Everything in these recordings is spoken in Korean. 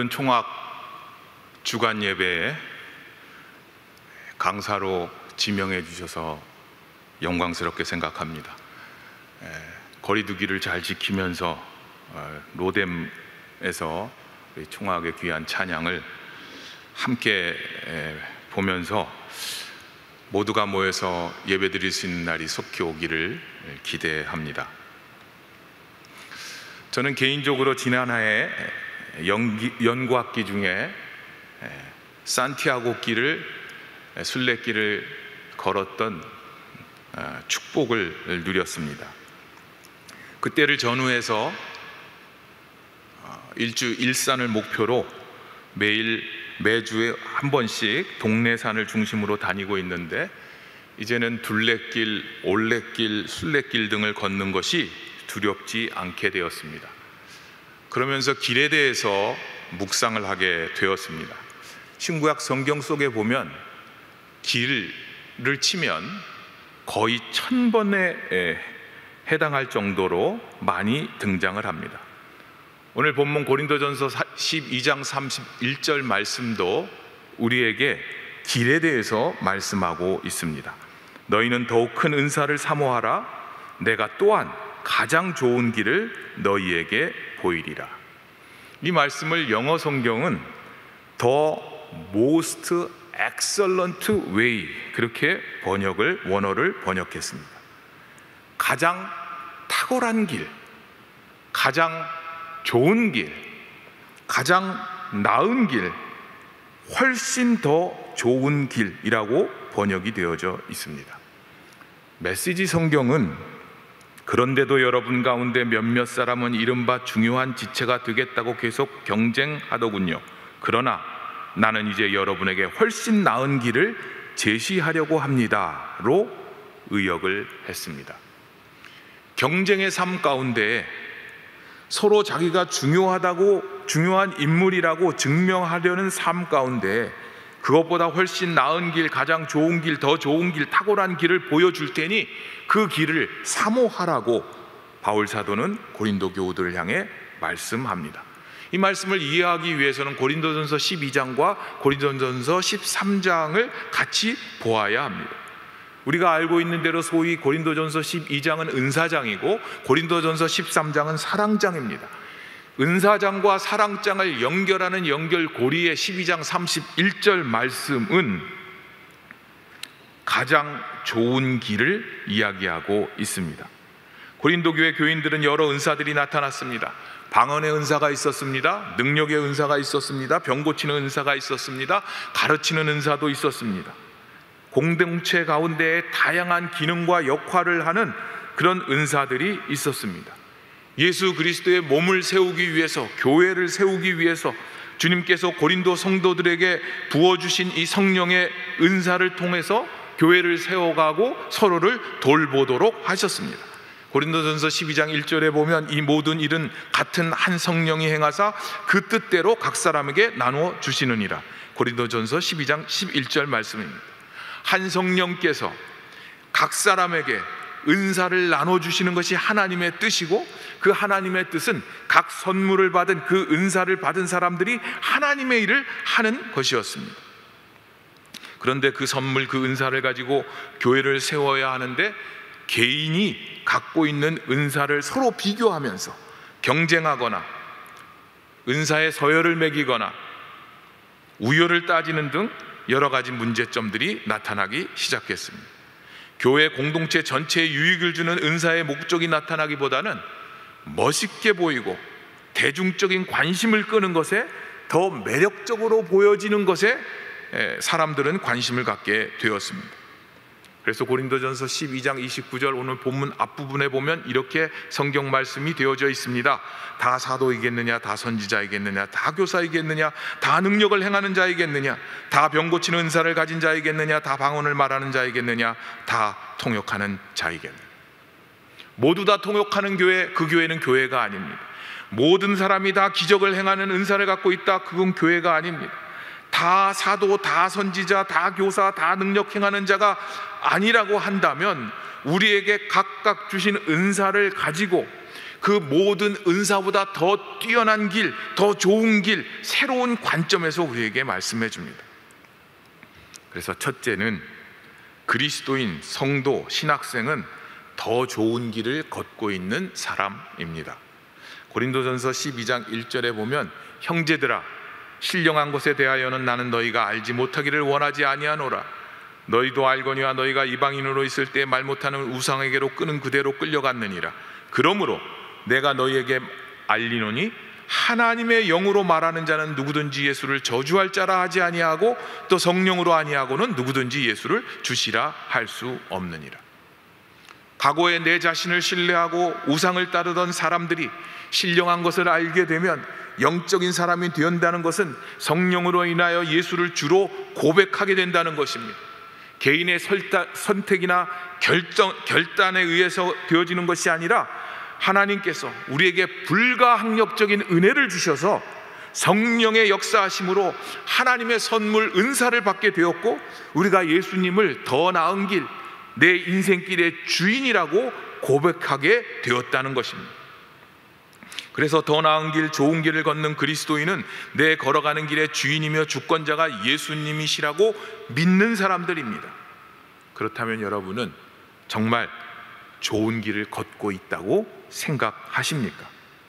이번 총학 주간 예배에 강사로 지명해 주셔서 영광스럽게 생각합니다. 거리두기를 잘 지키면서 로뎀에서 총학의 귀한 찬양을 함께 보면서 모두가 모여서 예배드릴 수 있는 날이 속히 오기를 기대합니다. 저는 개인적으로 지난해 연구학기 중에 산티아고 길을 순례길을 걸었던 축복을 누렸습니다. 그때를 전후해서 일산을 목표로 매주에 한 번씩 동네 산을 중심으로 다니고 있는데, 이제는 둘레길, 올레길, 순례길 등을 걷는 것이 두렵지 않게 되었습니다. 그러면서 길에 대해서 묵상을 하게 되었습니다. 신구약 성경 속에 보면 길을 치면 거의 1000번에 해당할 정도로 많이 등장을 합니다. 오늘 본문 고린도전서 12장 31절 말씀도 우리에게 길에 대해서 말씀하고 있습니다. 너희는 더욱 큰 은사를 사모하라. 내가 또한 가장 좋은 길을 너희에게 보이리라. 이 말씀을 영어 성경은 The most excellent way, 그렇게 원어를 번역했습니다. 가장 탁월한 길, 가장 좋은 길, 가장 나은 길, 훨씬 더 좋은 길이라고 번역이 되어져 있습니다. 메시지 성경은 그런데도 여러분 가운데 몇몇 사람은 이른바 중요한 지체가 되겠다고 계속 경쟁하더군요. 그러나 나는 이제 여러분에게 훨씬 나은 길을 제시하려고 합니다로 의역을 했습니다. 경쟁의 삶 가운데 서로 자기가 중요한 인물이라고 증명하려는 삶 가운데 그것보다 훨씬 나은 길, 가장 좋은 길, 더 좋은 길, 탁월한 길을 보여줄 테니 그 길을 사모하라고 바울 사도는 고린도 교우들을 향해 말씀합니다. 이 말씀을 이해하기 위해서는 고린도전서 12장과 고린도전서 13장을 같이 보아야 합니다. 우리가 알고 있는 대로 소위 고린도전서 12장은 은사장이고 고린도전서 13장은 사랑장입니다. 은사장과 사랑장을 연결하는 연결고리의 12장 31절 말씀은 가장 좋은 길을 이야기하고 있습니다. 고린도 교회 교인들은 여러 은사들이 나타났습니다. 방언의 은사가 있었습니다. 능력의 은사가 있었습니다. 병 고치는 은사가 있었습니다. 가르치는 은사도 있었습니다. 공동체 가운데 다양한 기능과 역할을 하는 그런 은사들이 있었습니다. 예수 그리스도의 몸을 세우기 위해서, 교회를 세우기 위해서 주님께서 고린도 성도들에게 부어주신 이 성령의 은사를 통해서 교회를 세워가고 서로를 돌보도록 하셨습니다. 고린도전서 12장 1절에 보면 이 모든 일은 같은 한 성령이 행하사 그 뜻대로 각 사람에게 나누어 주시느니라. 고린도전서 12장 11절 말씀입니다. 한 성령께서 각 사람에게 은사를 나눠주시는 것이 하나님의 뜻이고, 그 하나님의 뜻은 각 선물을 받은 그 은사를 받은 사람들이 하나님의 일을 하는 것이었습니다. 그런데 그 선물, 그 은사를 가지고 교회를 세워야 하는데 개인이 갖고 있는 은사를 서로 비교하면서 경쟁하거나 은사의 서열을 매기거나 우열을 따지는 등 여러 가지 문제점들이 나타나기 시작했습니다. 교회 공동체 전체에 유익을 주는 은사의 목적이 나타나기보다는 멋있게 보이고 대중적인 관심을 끄는 것에, 더 매력적으로 보여지는 것에 사람들은 관심을 갖게 되었습니다. 그래서 고린도전서 12장 29절 오늘 본문 앞부분에 보면 이렇게 성경 말씀이 되어져 있습니다. 다 사도이겠느냐, 다 선지자이겠느냐, 다 교사이겠느냐, 다 능력을 행하는 자이겠느냐, 다 병 고치는 은사를 가진 자이겠느냐, 다 방언을 말하는 자이겠느냐, 다 통역하는 자이겠느냐. 모두 다 통역하는 교회, 그 교회는 교회가 아닙니다. 모든 사람이 다 기적을 행하는 은사를 갖고 있다, 그건 교회가 아닙니다. 다 사도, 다 선지자, 다 교사, 다 능력 행하는 자가 아니라고 한다면 우리에게 각각 주신 은사를 가지고 그 모든 은사보다 더 뛰어난 길, 더 좋은 길, 새로운 관점에서 우리에게 말씀해 줍니다. 그래서 첫째는 그리스도인, 성도, 신학생은 더 좋은 길을 걷고 있는 사람입니다. 고린도전서 12장 1절에 보면 형제들아 신령한 것에 대하여는 나는 너희가 알지 못하기를 원하지 아니하노라. 너희도 알거니와 너희가 이방인으로 있을 때 말 못하는 우상에게로 끄는 그대로 끌려갔느니라. 그러므로 내가 너희에게 알리노니 하나님의 영으로 말하는 자는 누구든지 예수를 저주할 자라 하지 아니하고 또 성령으로 아니하고는 누구든지 예수를 주시라 할 수 없느니라. 과거에 내 자신을 신뢰하고 우상을 따르던 사람들이 신령한 것을 알게 되면 영적인 사람이 된다는 것은 성령으로 인하여 예수를 주로 고백하게 된다는 것입니다. 개인의 선택이나 결단에 의해서 되어지는 것이 아니라 하나님께서 우리에게 불가항력적인 은혜를 주셔서 성령의 역사하심으로 하나님의 선물 은사를 받게 되었고, 우리가 예수님을 더 나은 길, 내 인생길의 주인이라고 고백하게 되었다는 것입니다. 그래서 더 나은 길, 좋은 길을 걷는 그리스도인은 내 걸어가는 길의 주인이며 주권자가 예수님이시라고 믿는 사람들입니다. 그렇다면 여러분은 정말 좋은 길을 걷고 있다고 생각하십니까?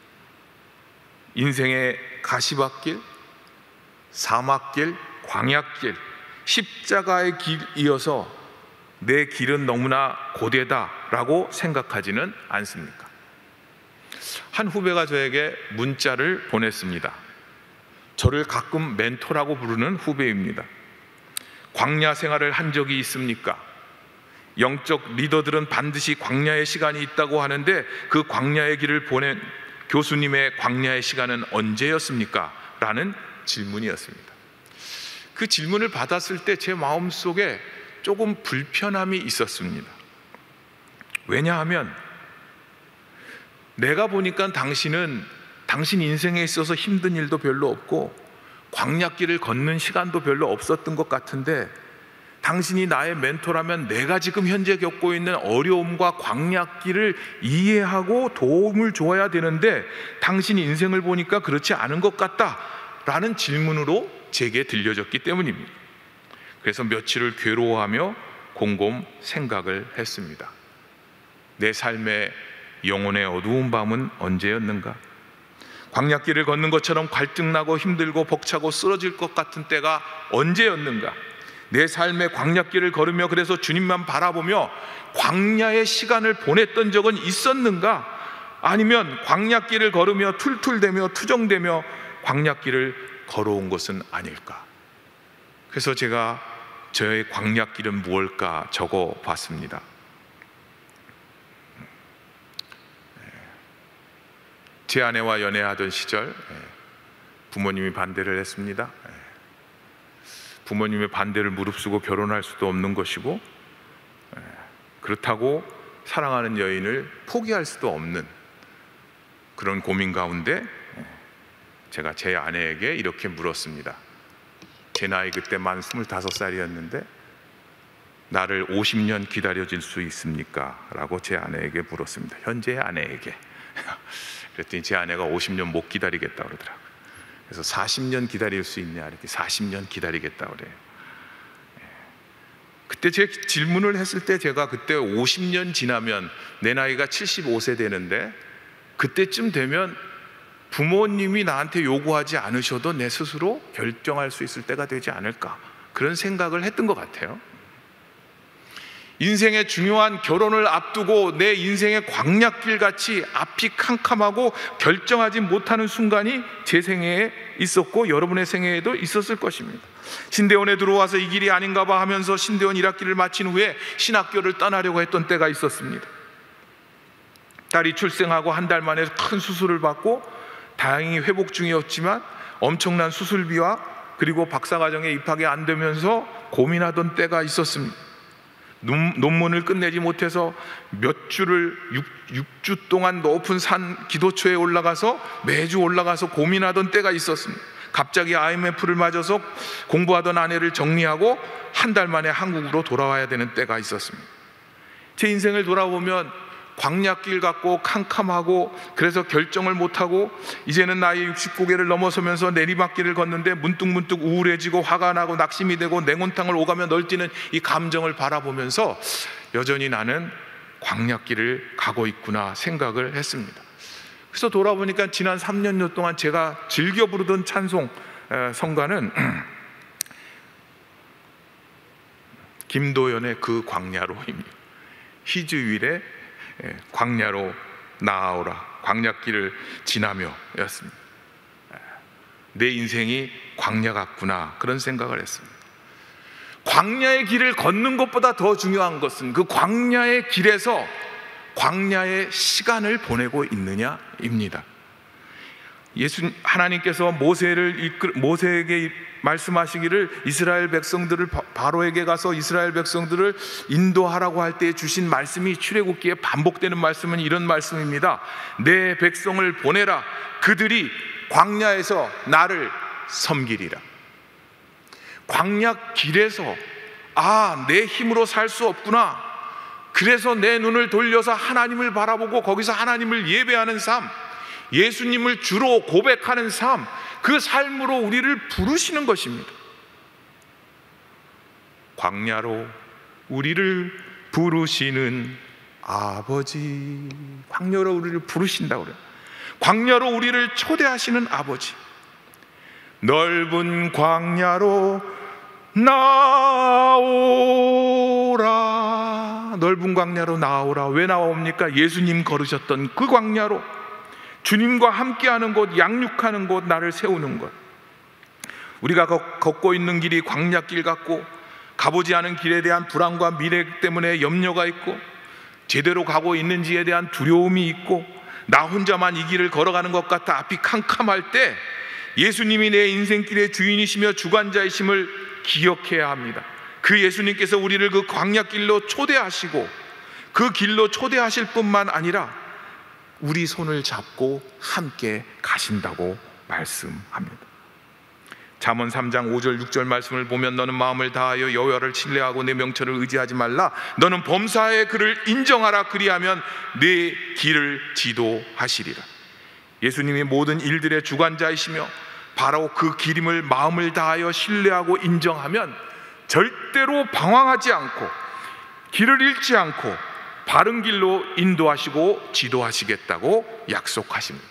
인생의 가시밭길, 사막길, 광야길, 십자가의 길이어서 내 길은 너무나 고되다라고 생각하지는 않습니까? 한 후배가 저에게 문자를 보냈습니다. 저를 가끔 멘토라고 부르는 후배입니다. 광야 생활을 한 적이 있습니까? 영적 리더들은 반드시 광야의 시간이 있다고 하는데 그 광야의 길을 보낸 교수님의 광야의 시간은 언제였습니까? 라는 질문이었습니다. 그 질문을 받았을 때 제 마음속에 조금 불편함이 있었습니다. 왜냐하면 내가 보니까 당신 인생에 있어서 힘든 일도 별로 없고 광야길을 걷는 시간도 별로 없었던 것 같은데, 당신이 나의 멘토라면 내가 지금 현재 겪고 있는 어려움과 광야길을 이해하고 도움을 줘야 되는데 당신 인생을 보니까 그렇지 않은 것 같다라는 질문으로 제게 들려졌기 때문입니다. 그래서 며칠을 괴로워하며 곰곰 생각을 했습니다. 내 삶의 영혼의 어두운 밤은 언제였는가? 광야길을 걷는 것처럼 갈등나고 힘들고 벅차고 쓰러질 것 같은 때가 언제였는가? 내 삶의 광야길을 걸으며 그래서 주님만 바라보며 광야의 시간을 보냈던 적은 있었는가? 아니면 광야길을 걸으며 툴툴대며 투정대며 광야길을 걸어온 것은 아닐까? 그래서 제가 저의 광야길은 무엇일까 적어 봤습니다. 제 아내와 연애하던 시절 부모님이 반대를 했습니다. 부모님의 반대를 무릅쓰고 결혼할 수도 없는 것이고, 그렇다고 사랑하는 여인을 포기할 수도 없는 그런 고민 가운데 제가 제 아내에게 이렇게 물었습니다. 제 나이 그때 만 25살이었는데 나를 50년 기다려줄 수 있습니까? 라고 제 아내에게 물었습니다. 현재의 아내에게. 그랬더니 제 아내가 50년 못 기다리겠다고 그러더라고요. 그래서 40년 기다릴 수 있냐, 이렇게 40년 기다리겠다고 그래요. 그때 제 질문을 했을 때 제가 그때 50년 지나면 내 나이가 75세 되는데 그때쯤 되면 부모님이 나한테 요구하지 않으셔도 내 스스로 결정할 수 있을 때가 되지 않을까, 그런 생각을 했던 것 같아요. 인생의 중요한 결혼을 앞두고 내 인생의 광야길 같이 앞이 캄캄하고 결정하지 못하는 순간이 제 생애에 있었고 여러분의 생애에도 있었을 것입니다. 신대원에 들어와서 이 길이 아닌가 봐 하면서 신대원 1학기를 마친 후에 신학교를 떠나려고 했던 때가 있었습니다. 딸이 출생하고 한 달 만에 큰 수술을 받고 다행히 회복 중이었지만 엄청난 수술비와 그리고 박사과정에 입학이 안 되면서 고민하던 때가 있었습니다. 논문을 끝내지 못해서 몇 주를 6주 동안 높은 산 기도처에 올라가서 매주 올라가서 고민하던 때가 있었습니다. 갑자기 IMF를 맞아서 공부하던 아내를 정리하고 한 달 만에 한국으로 돌아와야 되는 때가 있었습니다. 제 인생을 돌아보면 광야길 같고 캄캄하고, 그래서 결정을 못하고 이제는 나의 69개를 넘어서면서 내리막길을 걷는데 문득문득 우울해지고 화가 나고 낙심이 되고 냉온탕을 오가며 널뛰는 이 감정을 바라보면서 여전히 나는 광야길을 가고 있구나 생각을 했습니다. 그래서 돌아보니까 지난 3년여 동안 제가 즐겨 부르던 찬송 성가는 김도연의 그 광야로입니다. 희주일의 광야로 나아오라, 광야길을 지나며 였습니다. 내 인생이 광야 같구나, 그런 생각을 했습니다. 광야의 길을 걷는 것보다 더 중요한 것은 그 광야의 길에서 광야의 시간을 보내고 있느냐입니다. 하나님께서 모세에게 말씀하시기를 이스라엘 백성들을 바로에게 가서 이스라엘 백성들을 인도하라고 할 때 주신 말씀이 출애굽기에 반복되는 말씀은 이런 말씀입니다. 내 백성을 보내라, 그들이 광야에서 나를 섬기리라. 광야 길에서 내 힘으로 살 수 없구나, 그래서 내 눈을 돌려서 하나님을 바라보고 거기서 하나님을 예배하는 삶, 예수님을 주로 고백하는 삶, 그 삶으로 우리를 부르시는 것입니다. 광야로 우리를 부르시는 아버지, 광야로 우리를 부르신다고 그래요. 광야로 우리를 초대하시는 아버지. 넓은 광야로 나오라. 넓은 광야로 나오라. 왜 나옵니까? 예수님 걸으셨던 그 광야로, 주님과 함께하는 곳, 양육하는 곳, 나를 세우는 곳. 우리가 걷고 있는 길이 광야길 같고 가보지 않은 길에 대한 불안과 미래 때문에 염려가 있고 제대로 가고 있는지에 대한 두려움이 있고 나 혼자만 이 길을 걸어가는 것 같아 앞이 캄캄할 때 예수님이 내 인생길의 주인이시며 주관자이심을 기억해야 합니다. 그 예수님께서 우리를 그 광야길로 초대하시고 그 길로 초대하실 뿐만 아니라 우리 손을 잡고 함께 가신다고 말씀합니다. 잠언 3장 5절 6절 말씀을 보면 너는 마음을 다하여 여호와를 신뢰하고 내 명철을 의지하지 말라. 너는 범사의 그를 인정하라. 그리하면 내 길을 지도하시리라. 예수님이 모든 일들의 주관자이시며 바로 그 길임을 마음을 다하여 신뢰하고 인정하면 절대로 방황하지 않고 길을 잃지 않고 바른 길로 인도하시고 지도하시겠다고 약속하십니다.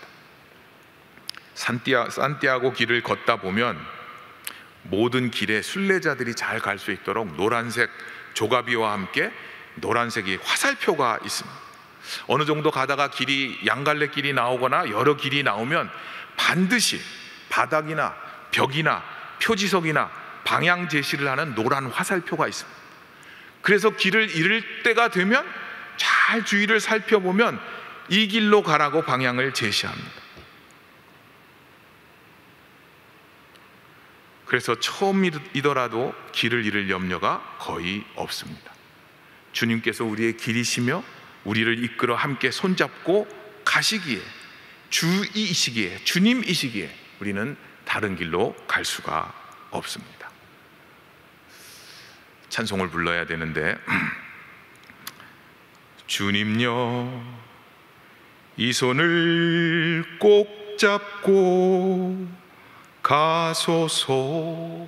산티아고 길을 걷다 보면 모든 길에 순례자들이 잘 갈 수 있도록 노란색 조가비와 함께 노란색이 화살표가 있습니다. 어느 정도 가다가 길이 양갈래 길이 나오거나 여러 길이 나오면 반드시 바닥이나 벽이나 표지석이나 방향 제시를 하는 노란 화살표가 있습니다. 그래서 길을 잃을 때가 되면 잘 주위를 살펴보면 이 길로 가라고 방향을 제시합니다. 그래서 처음이더라도 길을 잃을 염려가 거의 없습니다. 주님께서 우리의 길이시며 우리를 이끌어 함께 손잡고 가시기에, 주이시기에, 주님이시기에 우리는 다른 길로 갈 수가 없습니다. 찬송을 불러야 되는데 주님여 이 손을 꼭 잡고 가소서.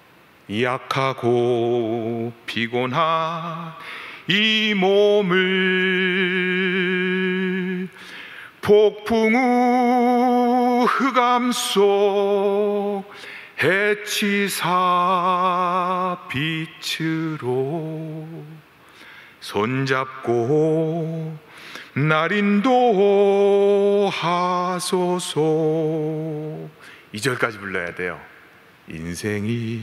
약하고 피곤한 이 몸을 폭풍 후 흑암 속 해치사 빛으로 손잡고 날 인도하소서. 2절까지 불러야 돼요. 인생이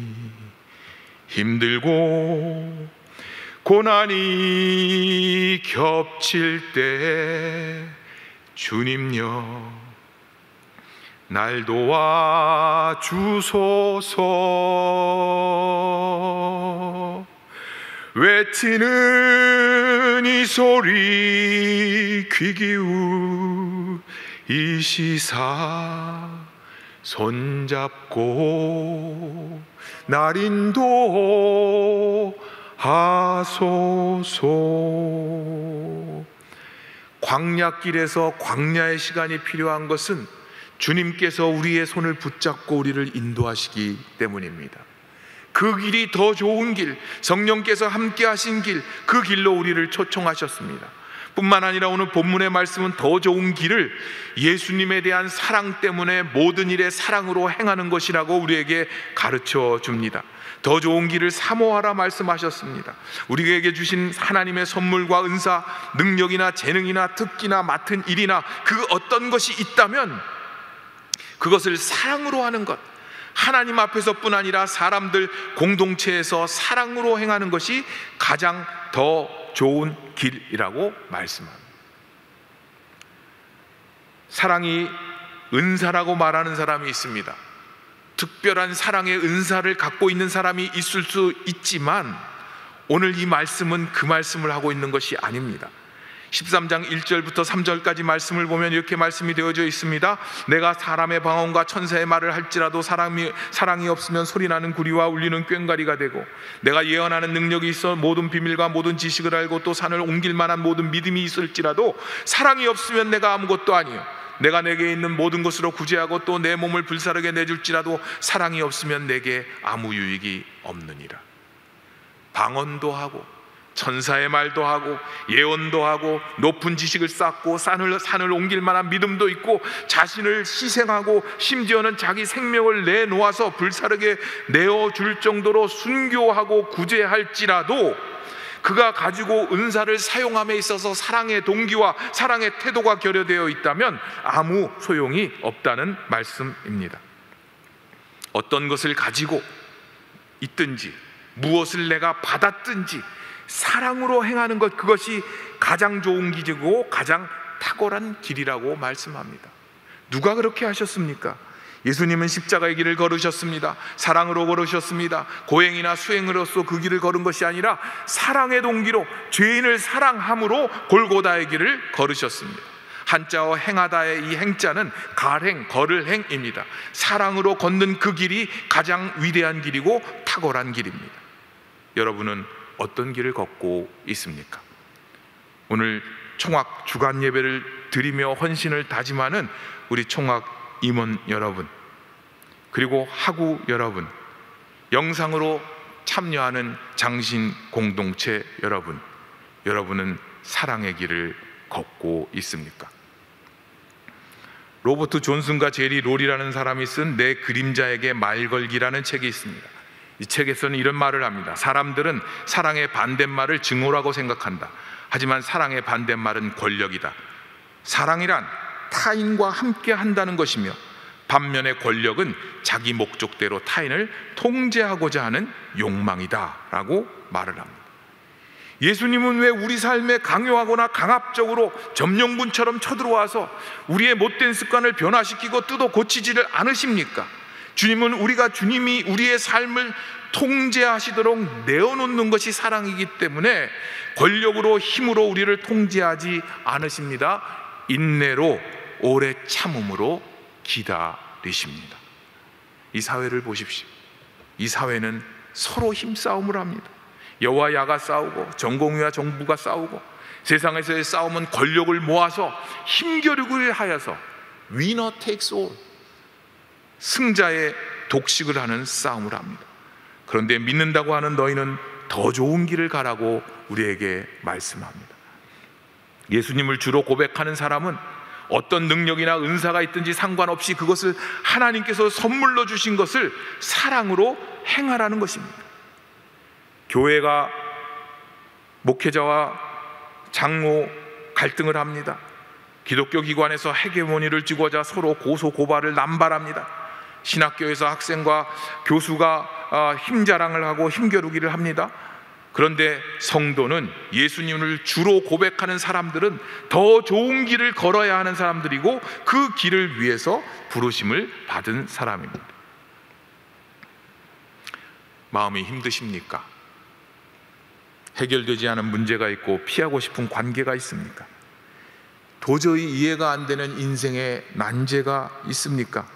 힘들고 고난이 겹칠 때 주님여 날 도와 주소서. 외치는 이 소리 귀 기울이시사 손잡고 날 인도하소서. 광야길에서 광야의 시간이 필요한 것은 주님께서 우리의 손을 붙잡고 우리를 인도하시기 때문입니다. 그 길이 더 좋은 길, 성령께서 함께 하신 길, 그 길로 우리를 초청하셨습니다. 뿐만 아니라 오늘 본문의 말씀은 더 좋은 길을 예수님에 대한 사랑 때문에 모든 일에 사랑으로 행하는 것이라고 우리에게 가르쳐 줍니다. 더 좋은 길을 사모하라 말씀하셨습니다. 우리에게 주신 하나님의 선물과 은사, 능력이나 재능이나 특기나 맡은 일이나 그 어떤 것이 있다면 그것을 사랑으로 하는 것, 하나님 앞에서뿐 아니라 사람들 공동체에서 사랑으로 행하는 것이 가장 더 좋은 길이라고 말씀합니다. 사랑이 은사라고 말하는 사람이 있습니다. 특별한 사랑의 은사를 갖고 있는 사람이 있을 수 있지만 오늘 이 말씀은 그 말씀을 하고 있는 것이 아닙니다. 13장 1절부터 3절까지 말씀을 보면 이렇게 말씀이 되어져 있습니다. 내가 사람의 방언과 천사의 말을 할지라도 사랑이 없으면 소리나는 구리와 울리는 꽹과리가 되고, 내가 예언하는 능력이 있어 모든 비밀과 모든 지식을 알고 또 산을 옮길 만한 모든 믿음이 있을지라도 사랑이 없으면 내가 아무것도 아니요, 내가 내게 있는 모든 것으로 구제하고 또 내 몸을 불사르게 내줄지라도 사랑이 없으면 내게 아무 유익이 없느니라. 방언도 하고 천사의 말도 하고 예언도 하고 높은 지식을 쌓고 산을 옮길 만한 믿음도 있고 자신을 희생하고 심지어는 자기 생명을 내놓아서 불사르게 내어줄 정도로 순교하고 구제할지라도 그가 가지고 은사를 사용함에 있어서 사랑의 동기와 사랑의 태도가 결여되어 있다면 아무 소용이 없다는 말씀입니다. 어떤 것을 가지고 있든지 무엇을 내가 받았든지 사랑으로 행하는 것, 그것이 가장 좋은 길이고 가장 탁월한 길이라고 말씀합니다. 누가 그렇게 하셨습니까? 예수님은 십자가의 길을 걸으셨습니다. 사랑으로 걸으셨습니다. 고행이나 수행으로서 그 길을 걸은 것이 아니라 사랑의 동기로 죄인을 사랑함으로 골고다의 길을 걸으셨습니다. 한자어 행하다의 이 행자는 갈행, 걸을 행입니다. 사랑으로 걷는 그 길이 가장 위대한 길이고 탁월한 길입니다. 여러분은 어떤 길을 걷고 있습니까? 오늘 총학 주간 예배를 드리며 헌신을 다짐하는 우리 총학 임원 여러분, 그리고 학우 여러분, 영상으로 참여하는 장신 공동체 여러분, 여러분은 사랑의 길을 걷고 있습니까? 로버트 존슨과 제리 롤이라는 사람이 쓴 내 그림자에게 말 걸기라는 책이 있습니다. 이 책에서는 이런 말을 합니다. 사람들은 사랑의 반대말을 증오라고 생각한다. 하지만 사랑의 반대말은 권력이다. 사랑이란 타인과 함께 한다는 것이며 반면에 권력은 자기 목적대로 타인을 통제하고자 하는 욕망이다 라고 말을 합니다. 예수님은 왜 우리 삶에 강요하거나 강압적으로 점령군처럼 쳐들어와서 우리의 못된 습관을 변화시키고 뜯어 고치지를 않으십니까? 주님이 우리의 삶을 통제하시도록 내어놓는 것이 사랑이기 때문에 권력으로 힘으로 우리를 통제하지 않으십니다. 인내로 오래 참음으로 기다리십니다. 이 사회를 보십시오. 이 사회는 서로 힘싸움을 합니다. 여와 야가 싸우고 전공의와 정부가 싸우고 세상에서의 싸움은 권력을 모아서 힘겨루기를 하여서 winner takes all, 승자의 독식을 하는 싸움을 합니다. 그런데 믿는다고 하는 너희는 더 좋은 길을 가라고 우리에게 말씀합니다. 예수님을 주로 고백하는 사람은 어떤 능력이나 은사가 있든지 상관없이 그것을 하나님께서 선물로 주신 것을 사랑으로 행하라는 것입니다. 교회가 목회자와 장로 갈등을 합니다. 기독교 기관에서 헤게모니를 쥐고자 서로 고소 고발을 남발합니다. 신학교에서 학생과 교수가 힘자랑을 하고 힘겨루기를 합니다. 그런데 성도는, 예수님을 주로 고백하는 사람들은 더 좋은 길을 걸어야 하는 사람들이고 그 길을 위해서 부르심을 받은 사람입니다. 마음이 힘드십니까? 해결되지 않은 문제가 있고 피하고 싶은 관계가 있습니까? 도저히 이해가 안 되는 인생의 난제가 있습니까?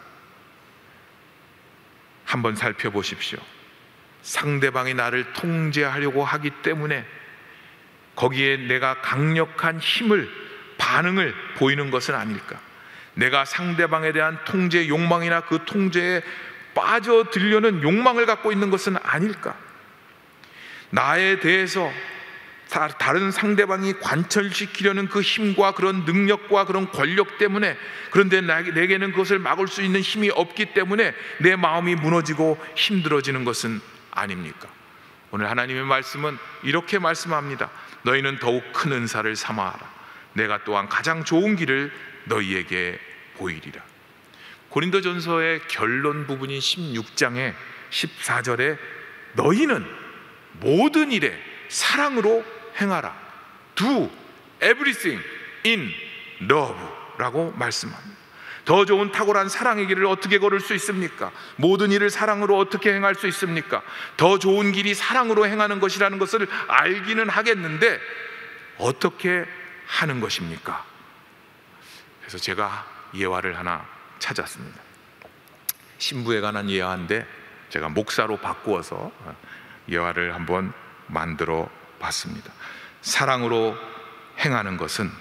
한번 살펴보십시오. 상대방이 나를 통제하려고 하기 때문에 거기에 내가 강력한 힘을 반응을 보이는 것은 아닐까? 내가 상대방에 대한 통제 욕망이나 그 통제에 빠져들려는 욕망을 갖고 있는 것은 아닐까? 나에 대해서 다른 상대방이 관철시키려는 그 힘과 그런 능력과 그런 권력 때문에, 그런데 내게는 그것을 막을 수 있는 힘이 없기 때문에 내 마음이 무너지고 힘들어지는 것은 아닙니까? 오늘 하나님의 말씀은 이렇게 말씀합니다. 너희는 더욱 큰 은사를 삼아하라. 내가 또한 가장 좋은 길을 너희에게 보이리라. 고린도전서의 결론 부분인 16장의 14절에 너희는 모든 일에 사랑으로 행하라. Do everything in love 라고 말씀합니다. 더 좋은 탁월한 사랑의 길을 어떻게 걸을 수 있습니까? 모든 일을 사랑으로 어떻게 행할 수 있습니까? 더 좋은 길이 사랑으로 행하는 것이라는 것을 알기는 하겠는데 어떻게 하는 것입니까? 그래서 제가 예화를 하나 찾았습니다. 신부에 관한 예화인데 제가 목사로 바꾸어서 예화를 한번 만들어 봤습니다. 사랑으로 행하는 것은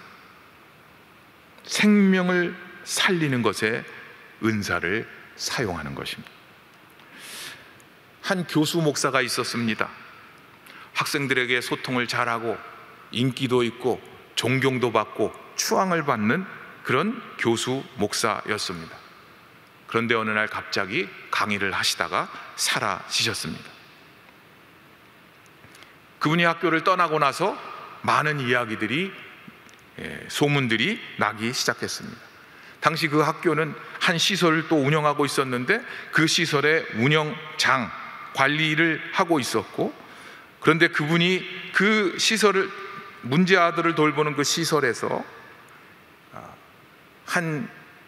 생명을 살리는 것에 은사를 사용하는 것입니다. 한 교수 목사가 있었습니다. 학생들에게 소통을 잘하고 인기도 있고 존경도 받고 추앙을 받는 그런 교수 목사였습니다. 그런데 어느 날 갑자기 강의를 하시다가 사라지셨습니다. 그분이 학교를 떠나고 나서 많은 이야기들이, 소문들이 나기 시작했습니다. 당시 그 학교는 한 시설을 또 운영하고 있었는데 그 시설의 운영장, 관리를 하고 있었고, 그런데 그분이 그 시설을, 문제 아들을 돌보는 그 시설에서 한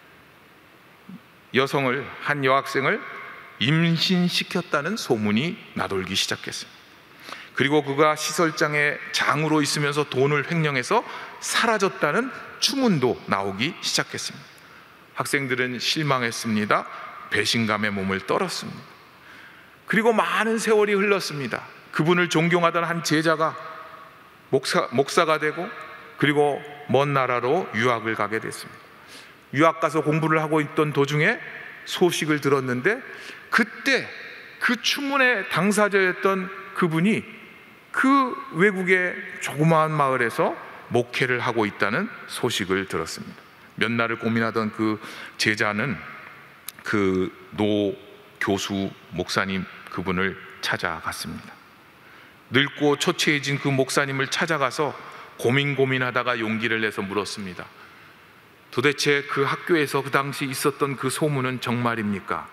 여성을, 한 여학생을 임신시켰다는 소문이 나돌기 시작했습니다. 그리고 그가 시설장의 장으로 있으면서 돈을 횡령해서 사라졌다는 추문도 나오기 시작했습니다. 학생들은 실망했습니다. 배신감에 몸을 떨었습니다. 그리고 많은 세월이 흘렀습니다. 그분을 존경하던 한 제자가 목사가 되고, 그리고 먼 나라로 유학을 가게 됐습니다. 유학 가서 공부를 하고 있던 도중에 소식을 들었는데, 그때 그 추문의 당사자였던 그분이 그 외국의 조그마한 마을에서 목회를 하고 있다는 소식을 들었습니다. 몇 날을 고민하던 그 제자는 그 노 교수 목사님 그분을 찾아갔습니다. 늙고 초췌해진 그 목사님을 찾아가서 고민하다가 용기를 내서 물었습니다. 도대체 그 학교에서 그 당시 있었던 그 소문은 정말입니까?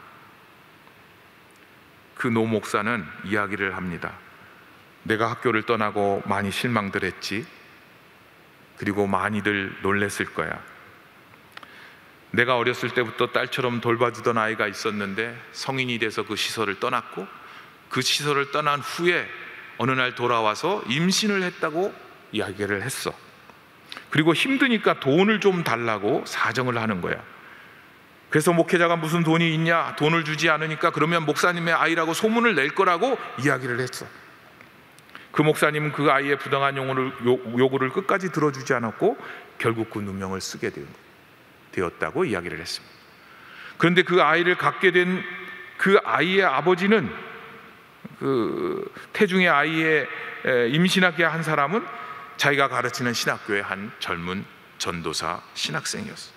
그 노 목사는 이야기를 합니다. 내가 학교를 떠나고 많이 실망들 했지. 그리고 많이들 놀랬을 거야. 내가 어렸을 때부터 딸처럼 돌봐주던 아이가 있었는데 성인이 돼서 그 시설을 떠났고, 그 시설을 떠난 후에 어느 날 돌아와서 임신을 했다고 이야기를 했어. 그리고 힘드니까 돈을 좀 달라고 사정을 하는 거야. 그래서 목회자가 무슨 돈이 있냐, 돈을 주지 않으니까 그러면 목사님의 아이라고 소문을 낼 거라고 이야기를 했어. 그 목사님은 그 아이의 부당한 요구를 끝까지 들어주지 않았고 결국 그 누명을 쓰게 되었다고 이야기를 했습니다. 그런데 그 아이를 갖게 된 그 아이의 아버지는, 그 태중의 아이의 임신하게 한 사람은 자기가 가르치는 신학교의 한 젊은 전도사 신학생이었어요.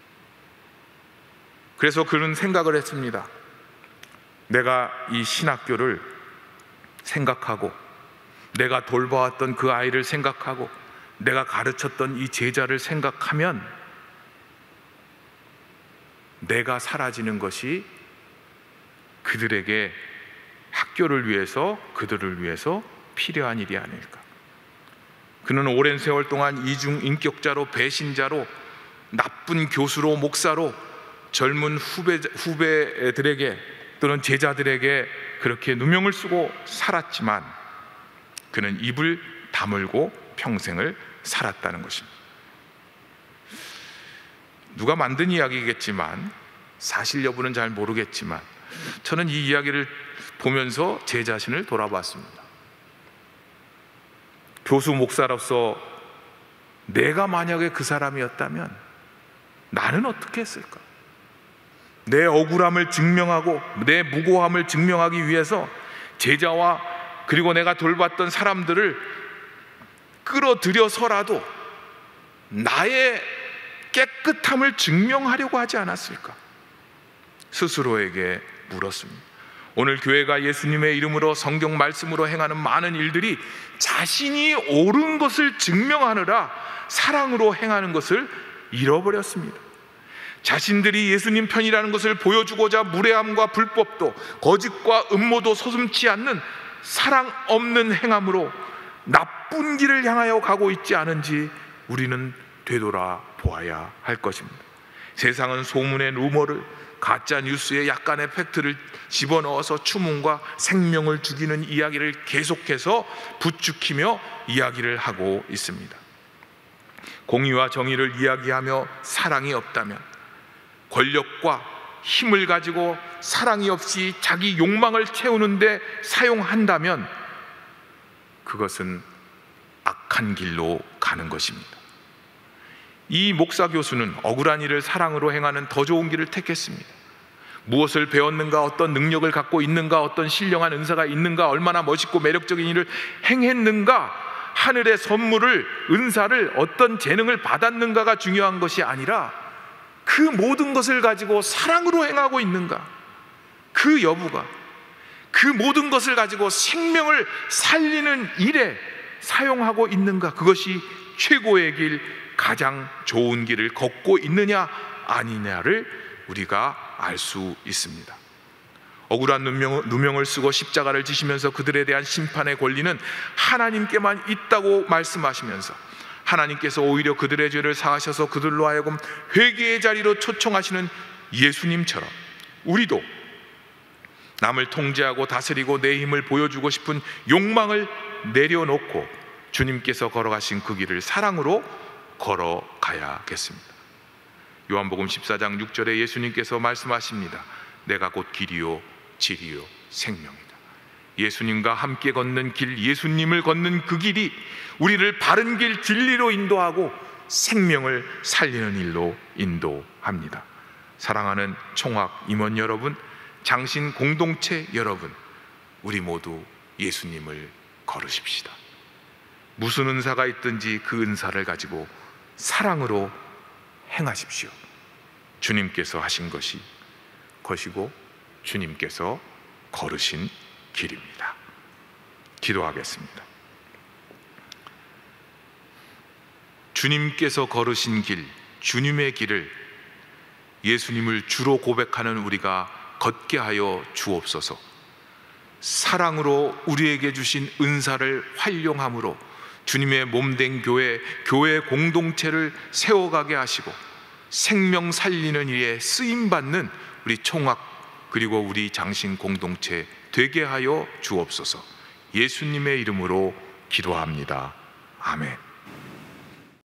그래서 그는 생각을 했습니다. 내가 이 신학교를 생각하고, 내가 돌봐왔던 그 아이를 생각하고, 내가 가르쳤던 이 제자를 생각하면 내가 사라지는 것이 그들에게, 학교를 위해서, 그들을 위해서 필요한 일이 아닐까. 그는 오랜 세월 동안 이중인격자로, 배신자로, 나쁜 교수로, 목사로 젊은 후배들에게 또는 제자들에게 그렇게 누명을 쓰고 살았지만 그는 입을 다물고 평생을 살았다는 것입니다. 누가 만든 이야기겠지만, 사실 여부는 잘 모르겠지만, 저는 이 이야기를 보면서 제 자신을 돌아봤습니다. 교수 목사로서 내가 만약에 그 사람이었다면 나는 어떻게 했을까? 내 억울함을 증명하고 내 무고함을 증명하기 위해서 제자와 그리고 내가 돌봤던 사람들을 끌어들여서라도 나의 깨끗함을 증명하려고 하지 않았을까? 스스로에게 물었습니다. 오늘 교회가 예수님의 이름으로 성경 말씀으로 행하는 많은 일들이 자신이 옳은 것을 증명하느라 사랑으로 행하는 것을 잃어버렸습니다. 자신들이 예수님 편이라는 것을 보여주고자 무례함과 불법도 거짓과 음모도 서슴지 않는 사랑 없는 행함으로 나쁜 길을 향하여 가고 있지 않은지 우리는 되돌아 보아야 할 것입니다. 세상은 소문의 루머를, 가짜 뉴스에 약간의 팩트를 집어넣어서 추문과 생명을 죽이는 이야기를 계속해서 부추기며 이야기를 하고 있습니다. 공의와 정의를 이야기하며 사랑이 없다면, 권력과 힘을 가지고 사랑이 없이 자기 욕망을 채우는데 사용한다면 그것은 악한 길로 가는 것입니다. 이 목사 교수는 억울한 일을 사랑으로 행하는 더 좋은 길을 택했습니다. 무엇을 배웠는가, 어떤 능력을 갖고 있는가, 어떤 신령한 은사가 있는가, 얼마나 멋있고 매력적인 일을 행했는가, 하늘의 선물을, 은사를, 어떤 재능을 받았는가가 중요한 것이 아니라 그 모든 것을 가지고 사랑으로 행하고 있는가, 그 여부가, 그 모든 것을 가지고 생명을 살리는 일에 사용하고 있는가, 그것이 최고의 길, 가장 좋은 길을 걷고 있느냐 아니냐를 우리가 알 수 있습니다. 억울한 누명을 쓰고 십자가를 지시면서 그들에 대한 심판의 권리는 하나님께만 있다고 말씀하시면서 하나님께서 오히려 그들의 죄를 사하셔서 그들로 하여금 회개의 자리로 초청하시는 예수님처럼 우리도 남을 통제하고 다스리고 내 힘을 보여주고 싶은 욕망을 내려놓고 주님께서 걸어가신 그 길을 사랑으로 걸어가야겠습니다. 요한복음 14장 6절에 예수님께서 말씀하십니다. 내가 곧 길이요 진리요 생명이다. 예수님과 함께 걷는 길, 예수님을 걷는 그 길이 우리를 바른 길, 진리로 인도하고 생명을 살리는 일로 인도합니다. 사랑하는 총학 임원 여러분, 장신 공동체 여러분, 우리 모두 예수님을 걸으십시다. 무슨 은사가 있든지 그 은사를 가지고 사랑으로 행하십시오. 주님께서 하신 것이 것이고 주님께서 걸으신 길입니다. 기도하겠습니다. 주님께서 걸으신 길, 주님의 길을 예수님을 주로 고백하는 우리가 걷게 하여 주옵소서. 사랑으로 우리에게 주신 은사를 활용함으로 주님의 몸된 교회 공동체를 세워가게 하시고 생명 살리는 일에 쓰임받는 우리 총학 그리고 우리 장신 공동체 되게 하여 주옵소서. 예수님의 이름으로 기도합니다. 아멘.